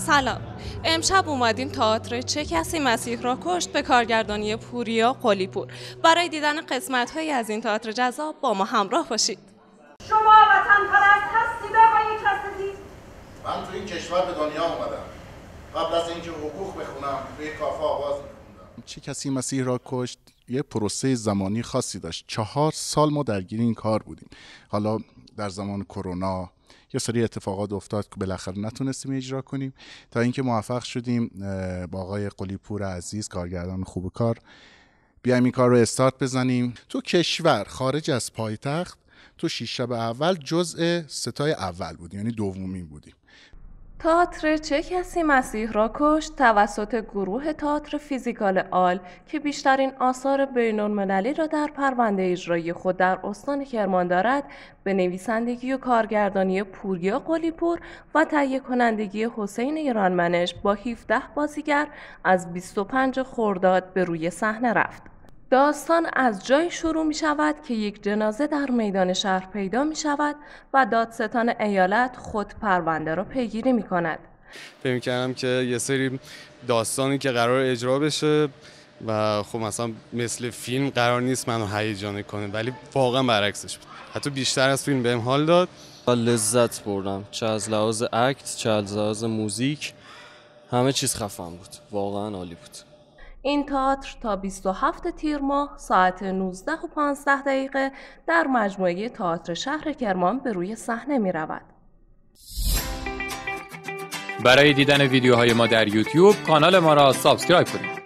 سلام، امشب اومدیم تئاتر چه کسی مسیح را کشت به کارگردانی پوریا قلی‌پور. برای دیدن قسمت‌هایی از این تئاتر جذاب با ما همراه باشید. شما وطن پرست هستید آقای کسدی؟ من تو این کشور به دنیا اومدم. قبل از اینکه حقوق بخونم توی کافه آواز می‌خوندم. چه کسی مسیح را کشت یه پروسه زمانی خاصی داشت. 4 سال ما درگیر این کار بودیم. حالا در زمان کرونا یه سری اتفاقات افتاد که بالاخره نتونستیم اجرا کنیم تا اینکه موفق شدیم با آقای قلی‌پور عزیز کارگردان خوب کار بیایم این کار رو استارت بزنیم. تو کشور خارج از پایتخت تو 6 شب اول جزء ستای اول بودیم، یعنی دومین بودیم. تئاتر چه کسی مسیح را کشت توسط گروه تئاتر فیزیکال آل که بیشترین آثار بین‌المللی را در پرونده اجرایی خود در استان کرمان دارد، به نویسندگی و کارگردانی پوریا قلی‌پور و تهیه کنندگی حسین ایرانمنش با 17 بازیگر از 25 خرداد به روی صحنه رفت. داستان از جایی شروع می شود که یک جنازه در میدان شهر پیدا می شود و دادستان ایالت خود پرونده را پیگیری می کند. فکر کردم که یه سری داستانی که قرار اجرا بشه و خب مثلا مثل فیلم قرار نیست منو هیجانی کنه، ولی واقعا برعکسش بود. حتی بیشتر از فیلم بهم حال داد. لذت بردم، چه از لحاظ اکت چه از لحاظ موزیک، همه چیز خفن بود، واقعا عالی بود. این تئاتر تا 27 تیر ماه ساعت 19:15 در مجموعه تئاتر شهر کرمان به روی صحنه می رود. برای دیدن ویدیوهای ما در یوتیوب کانال ما را سابسکرایب کنید.